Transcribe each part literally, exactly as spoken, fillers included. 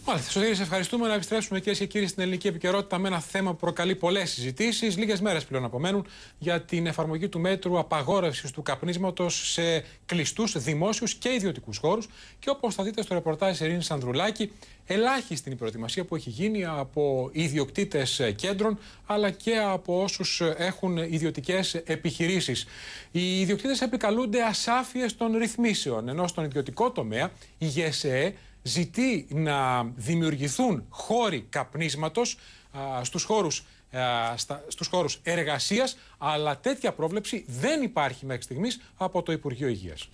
Μάλιστα, Σωτήρη, σε ευχαριστούμε. Να επιστρέψουμε, κυρίες και κύριοι, στην ελληνική επικαιρότητα με ένα θέμα που προκαλεί πολλές συζητήσεις. Λίγες μέρες πλέον απομένουν για την εφαρμογή του μέτρου απαγόρευσης του καπνίσματος σε κλειστούς δημόσιους και ιδιωτικούς χώρους. Και όπως θα δείτε στο ρεπορτάζ της Ειρήνης Ανδρουλάκη, ελάχιστη είναι η προετοιμασία που έχει γίνει από ιδιοκτήτες κέντρων αλλά και από όσους έχουν ιδιωτικές επιχειρήσεις. Οι ιδιοκτήτες επικαλούνται ασάφειες των ρυθμίσεων, ενώ στον ιδιωτικό τομέα η ΓΕΣΕΕ ζητεί να δημιουργηθούν χώροι καπνίσματος α, στους, χώρους, α, στα, στους χώρους εργασίας, αλλά τέτοια πρόβλεψη δεν υπάρχει μέχρι στιγμής από το Υπουργείο Υγείας.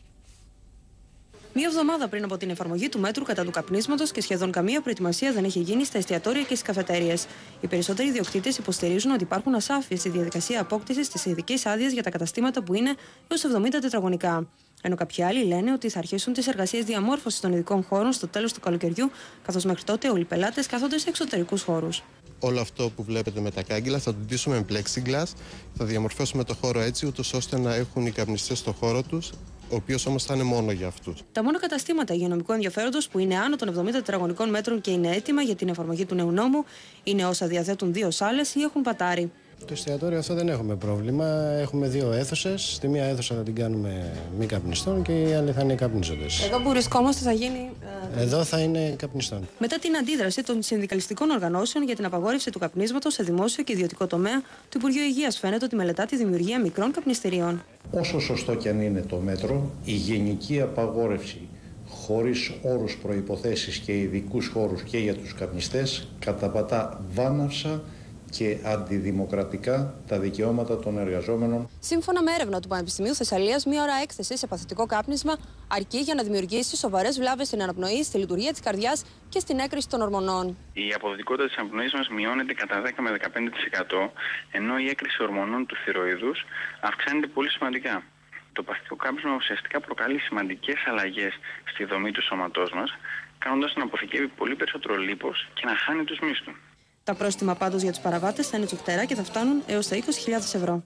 Μία εβδομάδα πριν από την εφαρμογή του μέτρου κατά του καπνίσματος και σχεδόν καμία προετοιμασία δεν έχει γίνει στα εστιατόρια και στις καφετέριες. Οι περισσότεροι ιδιοκτήτες υποστηρίζουν ότι υπάρχουν ασάφειες στη διαδικασία απόκτησης της ειδικής άδειας για τα καταστήματα που είναι έως εβδομήντα τετραγωνικά. Ενώ κάποιοι άλλοι λένε ότι θα αρχίσουν τις εργασίες διαμόρφωσης των ειδικών χώρων στο τέλος του καλοκαιριού, καθώς μέχρι τότε όλοι οι πελάτες κάθονται σε εξωτερικούς χώρους. Όλο αυτό που βλέπετε με τα κάγκελα θα το ντύσουμε με plexiglass, θα διαμορφώσουμε το χώρο έτσι, ούτως ώστε να έχουν οι καπνιστές στο χώρο τους, ο οποίος όμως θα είναι μόνο για αυτούς. Τα μόνα καταστήματα υγειονομικού ενδιαφέροντος που είναι άνω των εβδομήντα τετραγωνικών μέτρων και είναι έτοιμα για την εφαρμογή του νέου νόμου είναι όσα διαθέτουν δύο σάλες ή έχουν πατάρι. Το εστιατόριο αυτό δεν έχουμε πρόβλημα. Έχουμε δύο αίθουσες. Στη μία αίθουσα θα την κάνουμε μη καπνιστών και η άλλη θα είναι καπνίζοντες. Εδώ που βρισκόμαστε θα γίνει. Εδώ θα είναι καπνιστών. Μετά την αντίδραση των συνδικαλιστικών οργανώσεων για την απαγόρευση του καπνίσματος σε δημόσιο και ιδιωτικό τομέα, το Υπουργείο Υγείας φαίνεται ότι μελετά τη δημιουργία μικρών καπνιστηρίων. Όσο σωστό και αν είναι το μέτρο, η γενική απαγόρευση χωρίς όρους, προϋποθέσεις και ειδικούς χώρους και για τους καπνιστές καταπατά βάναυσα και αντιδημοκρατικά τα δικαιώματα των εργαζόμενων. Σύμφωνα με έρευνα του Πανεπιστημίου Θεσσαλίας, μία ώρα έκθεση σε παθητικό κάπνισμα αρκεί για να δημιουργήσει σοβαρές βλάβες στην αναπνοή, στη λειτουργία της καρδιάς και στην έκρηση των ορμονών. Η αποδοτικότητα της αναπνοής μας μειώνεται κατά δέκα με δεκαπέντε τοις εκατό, ενώ η έκρηση ορμονών του θηροειδούς αυξάνεται πολύ σημαντικά. Το παθητικό κάπνισμα ουσιαστικά προκαλεί σημαντικές αλλαγές στη δομή του σώματός μας, κάνοντας να αποθηκεύει πολύ περισσότερο λίπος και να χάνει τους μυς του. Τα πρόστιμα πάντως για τους παραβάτες θα είναι τσουχτερά και θα φτάνουν έως τα είκοσι χιλιάδες ευρώ.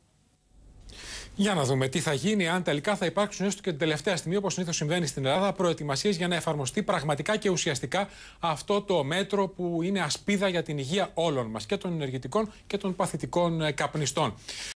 Για να δούμε τι θα γίνει, αν τελικά θα υπάρξουν έστω και την τελευταία στιγμή, όπως συνήθως συμβαίνει στην Ελλάδα, προετοιμασίες για να εφαρμοστεί πραγματικά και ουσιαστικά αυτό το μέτρο που είναι ασπίδα για την υγεία όλων μας, και των ενεργητικών και των παθητικών καπνιστών.